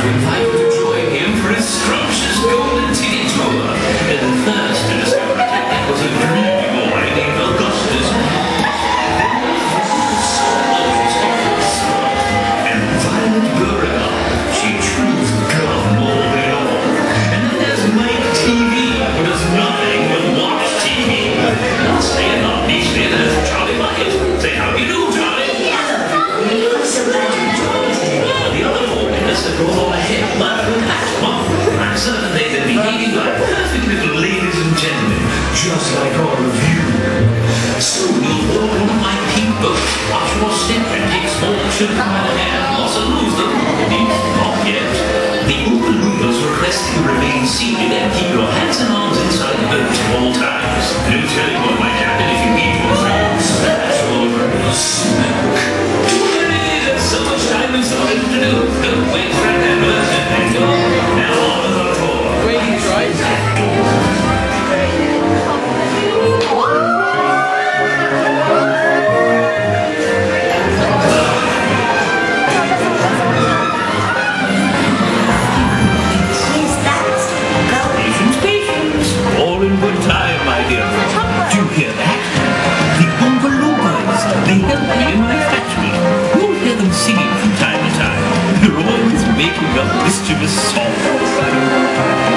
to invite you to join him for his scrumptious golden ticket tour. And first to discover it was a dreamy boy named Augustus. And Violet Burrell, she chews gum all day long. And then there's Mike TV, who does nothing but watch TV. Lastly and not leastly, there's Charlie Bucket. Say how do you do, Charlie? I'm so glad you joined today. The other four minutes have gone on ahead of my own hat. I'm certain they've been behaving like perfect little ladies and gentlemen, just like all of you. Soon you'll walk on my pink boat, watch your step and take small children by the hand, also lose them. Indeed, not yet. The Oompa Loompas request you remain seated and keep your hands and arms inside the boat at all times. No telling what might happen if you eat one thing. Splash all over the smoke. There's so much time and so much to do. Don't wait for an ambulance and go. Now on with our tour. Waiting, right? Where's that going? Patience. All in good time, my dear. Do you hear that? The Oompa Loompas. They help me in my factory. You'll hear them singing from time to time. They're always making up mischievous songs.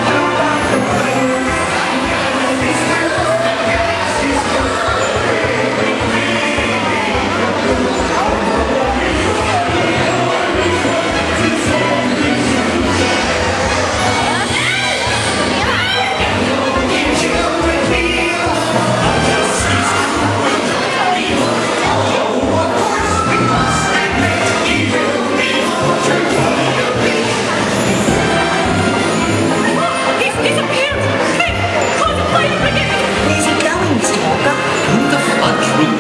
Where's he going, Mr. Walker? In the front room.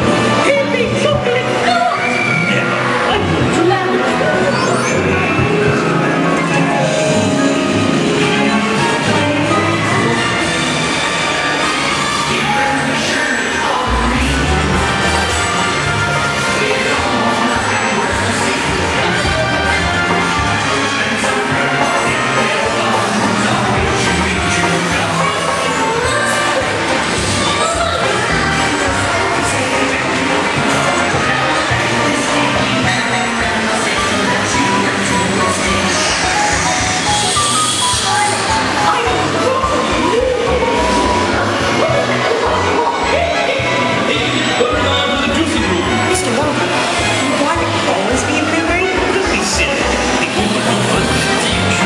Mr. Walker, why always be in memory? Don't be silly. The Oompa Loompas.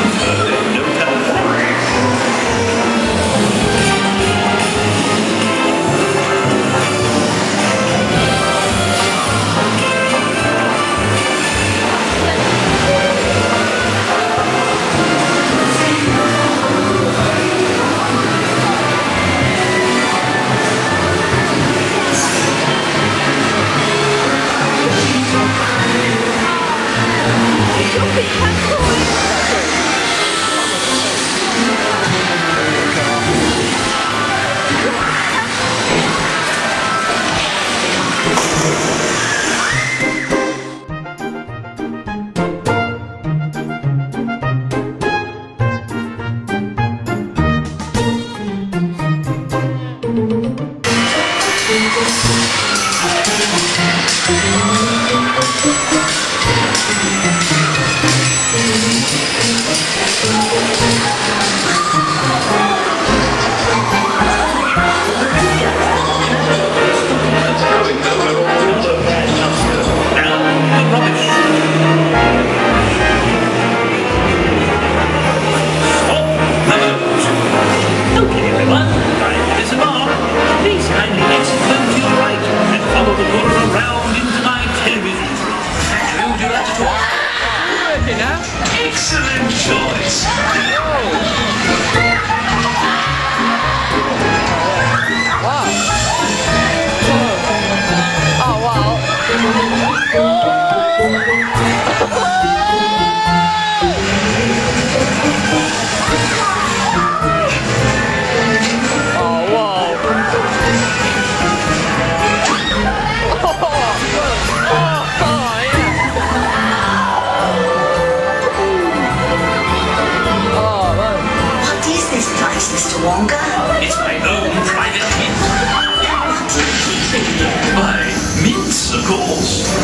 No time for that. Please kindly exit to your right and follow the water around into my course.